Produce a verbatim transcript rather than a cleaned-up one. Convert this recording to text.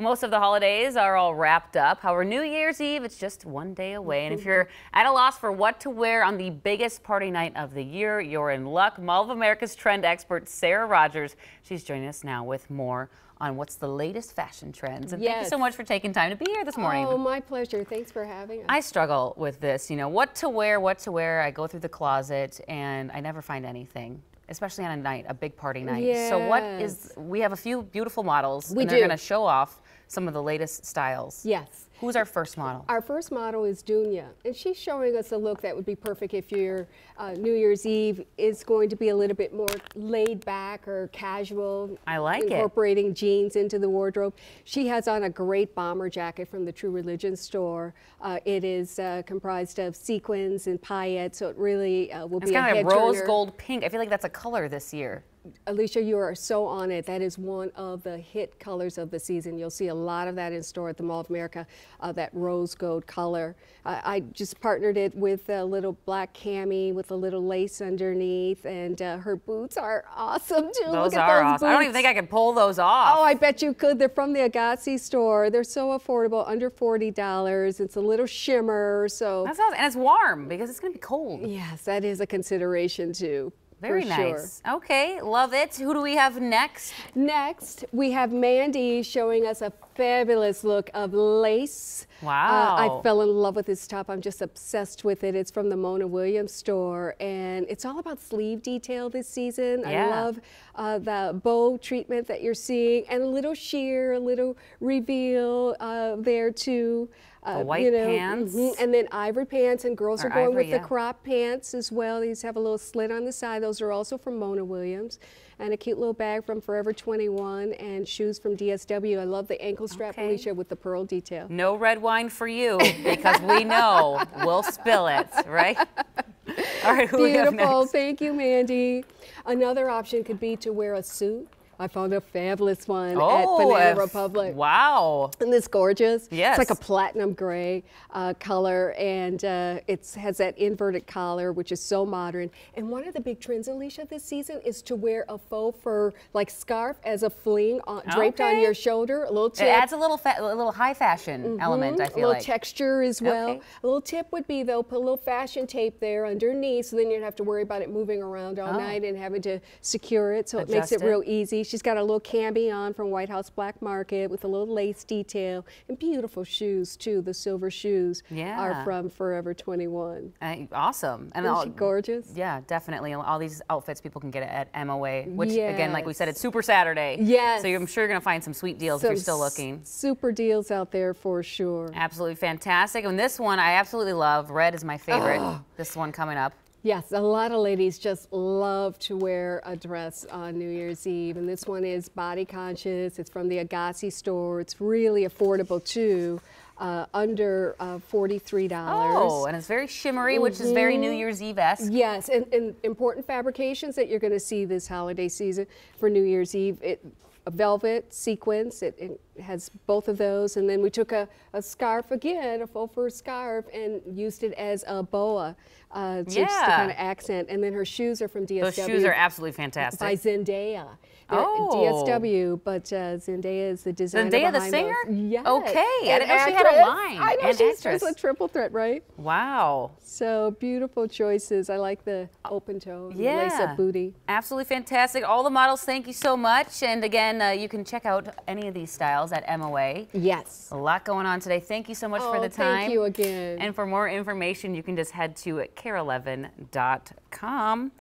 Most of the holidays are all wrapped up. However, New Year's Eve, it's just one day away. And if you're at a loss for what to wear on the biggest party night of the year, you're in luck. Mall of America's trend expert, Sarah Rogers, she's joining us now with more on what's the latest fashion trends. And yes. Thank you so much for taking time to be here this morning. Oh, my pleasure. Thanks for having us. I struggle with this, you know, what to wear, what to wear. I go through the closet and I never find anything, especially on a night, a big party night. Yes. So what is, we have a few beautiful models we and they're do. going to show off some of the latest styles. Yes. Who's our first model? Our first model is Dunya, and she's showing us a look that would be perfect if your uh, New Year's Eve is going to be a little bit more laid back or casual. I like incorporating it. Incorporating jeans into the wardrobe. She has on a great bomber jacket from the True Religion store. Uh, it is uh, comprised of sequins and paillettes, so it really uh, will it's be a kind head of rose turner. gold pink. I feel like that's a color this year. Alicia, you are so on it. That is one of the hit colors of the season. You'll see a lot of that in store at the Mall of America, uh, that rose gold color. Uh, I just partnered it with a little black cami with a little lace underneath, and uh, her boots are awesome too. Those Look at are those awesome. boots. I don't even think I could pull those off. Oh, I bet you could. They're from the Agassi store. They're so affordable, under forty dollars. It's a little shimmer, so. That's awesome. And it's warm because it's going to be cold. Yes, that is a consideration too. Very nice. Sure. Okay, love it. Who do we have next? Next, we have Mandy showing us a fabulous look of lace. Wow. Uh, I fell in love with this top. I'm just obsessed with it. It's from the Mona Williams store, and it's all about sleeve detail this season. Yeah. I love uh, the bow treatment that you're seeing, and a little sheer, a little reveal uh, there too. Uh, the white you know, pants. Mm-hmm. And then ivory pants, and girls or are going ivory, with yeah. the crop pants as well. These have a little slit on the side. Those are also from Mona Williams. And a cute little bag from Forever twenty-one, and shoes from D S W. I love the ankle strap, okay. Alicia, with the pearl detail. No red wine for you, because we know we'll spill it, right? All right, who Beautiful. we have next? Thank you, Mandy. Another option could be to wear a suit. I found a fabulous one oh, at Banana Republic. Wow. Isn't this gorgeous? Yes. It's like a platinum gray uh, color, and uh, it has that inverted collar, which is so modern. And one of the big trends, Alicia, this season is to wear a faux fur like scarf as a fling on, draped okay. on your shoulder. A little tip. It adds a little, fa a little high fashion mm-hmm. element, I feel like. A little like. texture as well. Okay. A little tip would be, though, put a little fashion tape there underneath, so then you don't have to worry about it moving around all oh. night and having to secure it, so Adjust it makes it, it real easy. She's got a little cam on from White House Black Market with a little lace detail, and beautiful shoes too. The silver shoes yeah. are from Forever twenty-one. Uh, awesome. And Isn't all, she gorgeous? Yeah, definitely. All these outfits people can get at M O A, which yes. again, like we said, it's Super Saturday. Yes. So I'm sure you're going to find some sweet deals some if you're still looking. Super deals out there for sure. Absolutely fantastic. And this one I absolutely love. Red is my favorite. Oh. This one coming up. Yes, a lot of ladies just love to wear a dress on New Year's Eve, and this one is body conscious. It's from the Agassi store. It's really affordable too, uh, under uh, forty-three dollars. Oh, and it's very shimmery, mm-hmm. which is very New Year's Eve-esque. Yes, and, and important fabrications that you're going to see this holiday season for New Year's Eve. It, a velvet sequence, it, it has both of those, and then we took a, a scarf again, a faux fur scarf, and used it as a boa, uh, just yeah. to kind of accent. And then her shoes are from D S W. Those shoes are absolutely fantastic. By Zendaya. They're oh. D S W, but uh, Zendaya is the designer Zendaya, behind the singer? those. Yes. Okay, I and didn't know actress. she had a line. I know, and she's actress. just a triple threat, right? Wow. So beautiful choices. I like the open toe, yeah. lace-up booty. Absolutely fantastic. All the models, thank you so much. And again, uh, you can check out any of these styles at M O A. Yes. A lot going on today. Thank you so much oh, for the time. Thank you again. And for more information, you can just head to kare eleven dot com.